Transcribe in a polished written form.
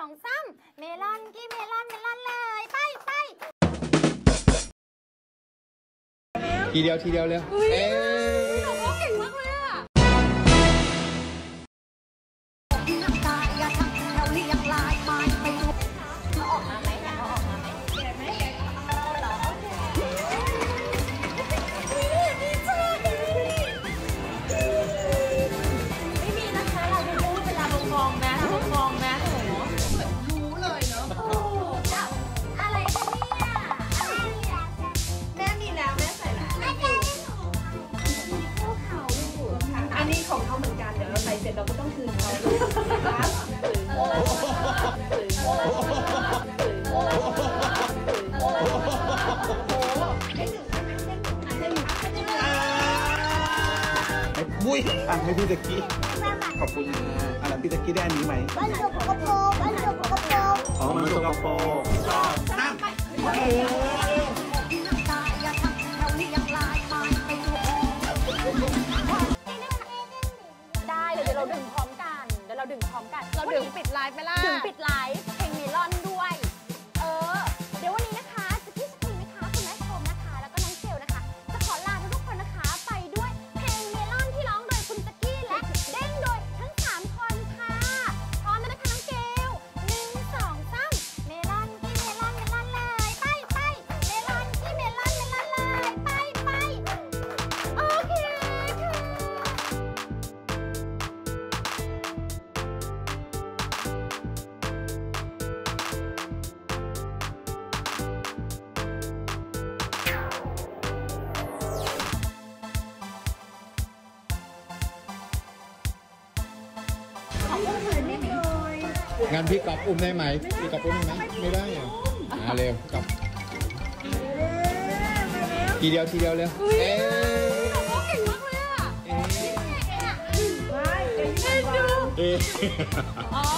3เมลอนกี่เมลอนเลยไปทีเดียวเลยเอ๊ะเก่งมากเลยอ่ะเอาออกมาไหมเอาออกมาไหมเก็บไหมเหรอโอเคไม่มีนะคะเราไม่รู้เวลาลงกองนะลงกองนะโอ้โหเหมือนรู้เลยเนาะอะไรกันเนี่ยแม่มีแล้วแม่ใส่แล้วอันนี้ของเขาเหมือนกันเดี๋ยวเราใส่เสร็จเราก็ต้องคืนเขามุ้ยให้พี่ตะกี้ขอบคุณนะพี่ตะกี้ได้อันนี้ไหมมันสกปรกอ๋อมันสกปรกนั่งได้เดี๋ยวเราดึงพร้อมกันเราดึงปิดไลฟ์ไหมล่ะดึงปิดไลฟ์เพลงเมลอนด้วยเดี๋ยววันนี้นะคะจะพี่สกีนะคะคุณแม่ชมนะคะแล้วก็น้องเจลนะคะจะขอลาทุกคนนะคะไปด้วยเพลงเมลอนที่ร้องโดยคุณสกี้และเด้งโดยทั้ง3คนค่ะพร้อมแล้วนะคะน้องเจล1 2 3เมลอนกี่เมลอนเลยไปเมลอนกี่เมลอนเลยไปโอเคงานพี่กอบอุ้มได้ไหมพี่กอบอุ้มได้ไหมไม่ได้เหรอเร็วกอบทีเดียวเลยเอ๊ะเก่งมากเลยอ่ะเอ๊ะ